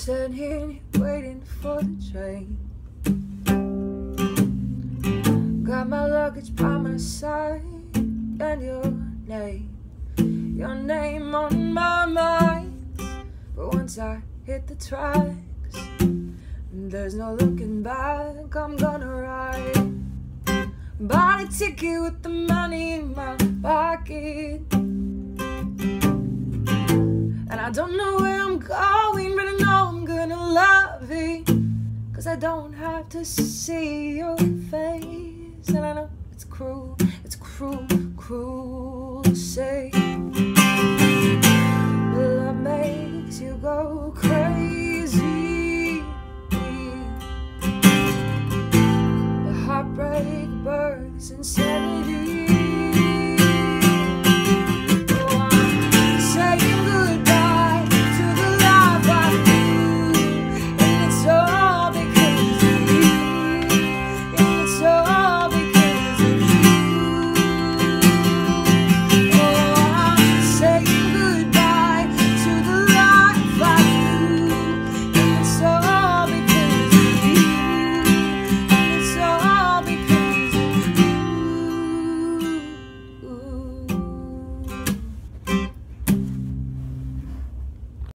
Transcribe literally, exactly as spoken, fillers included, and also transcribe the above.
Standing here waiting for the train. Got my luggage by my side and your name, your name on my mind. But once I hit the tracks, there's no looking back. I'm gonna ride. Bought a ticket with the money in my pocket, and I don't know where I'm going, but I know I'm gonna love it, 'cause I don't have to see your face. And I know it's cruel, it's cruel, cruel to say